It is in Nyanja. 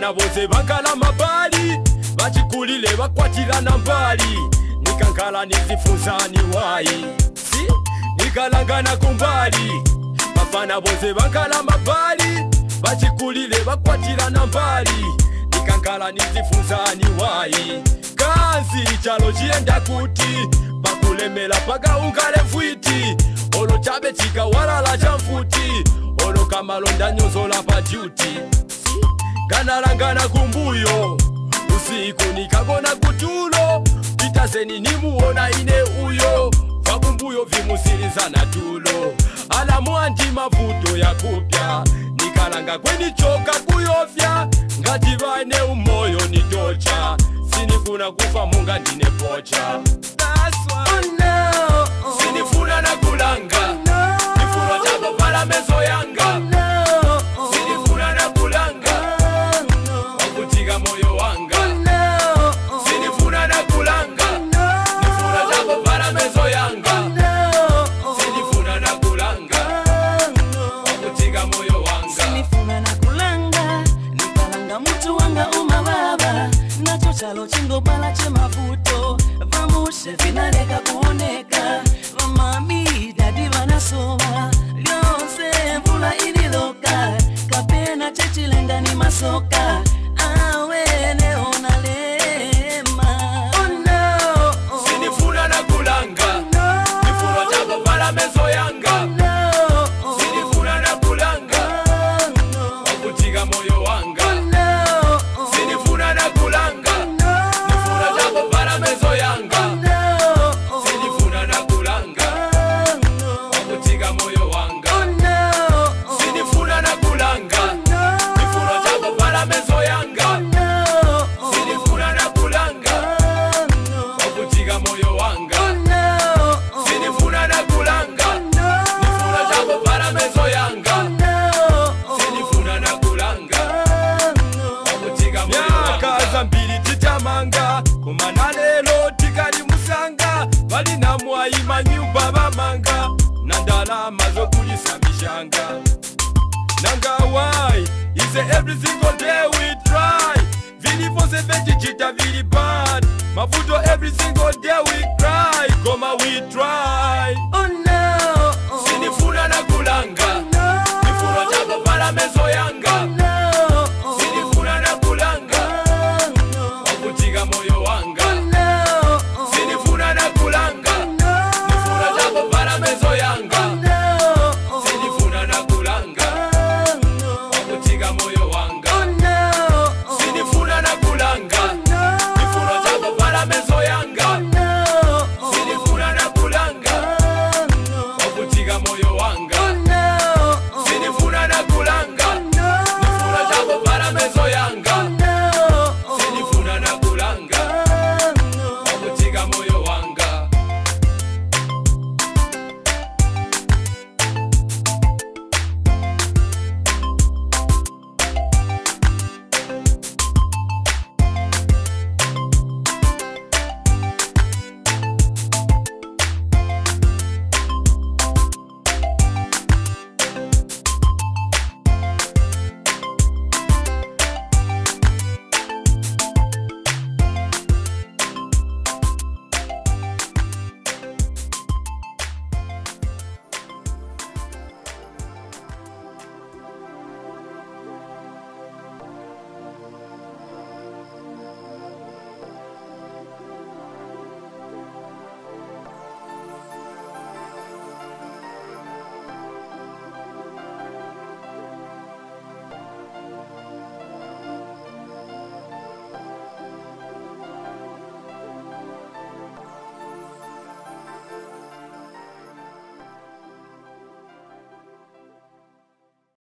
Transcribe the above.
bafana bose bakala mabali bachikulile bakwatirana mbali nikankala nizifunzani wayi si nikalangana kumbali bafana bose bakala mabali bachikulile bakwatirana mbali nikankala nizifunzani wayi kazi chalo chienda kuti bakulemela paka ukale mfwiti olo chabe chika walala cha mfuti olo kamalonda nyozola pa duty kanalangana kumbuyo usiku nikagona kutulo itazeni nimuona ine uyo vakumbuyo vimusirizana tulo alamwandi mavuto ya kupya nikalanga kweni choka kuyofya ngati vane umoyo nitocha sinikuna kufa munga ndine pocha sinifuna na kulanga nifuna chako pala mezo yanga sinifuna na kulanga wakutika moyo wanga sinifuna na kulanga nifuna chako pala mezo yanga sinifuna na kulanga wakutika moyo wanga sinifuna na kulanga nikalanga mutu wanga umababa nacho chalo chingo pala che mavuto vamushe vinaleka kuoneka vamami dadi vanasoma lyonse mvula ililoka kapena chechilenga ni masoka awe neona lema oh no sinifuna na kulanga nifuna chako pala mezo yanga sinifuna na kulanga wakutika moyo wanga sinifuna na kulanga nifuna chako pala mezo yanga sinifuna na kulanga wakutika moyo wanga sinifuna na kulanga nifuna chako pala mezo yanga sinifuna na kulanga wakutika moyo wanga sinifuna na kulanga nifuna chako pala mezo yanga sinifuna na kulanga wakutika moyo wanga kaza mbili titamanga kumana lelo tikali musanga bali na mwaima nyumba bamanga na ndalama zokulisa mishanga nanga why is every single day we try vilipose vejichita vili bad mavuto every single day we cry koma we try oh no sinifuna na kulanga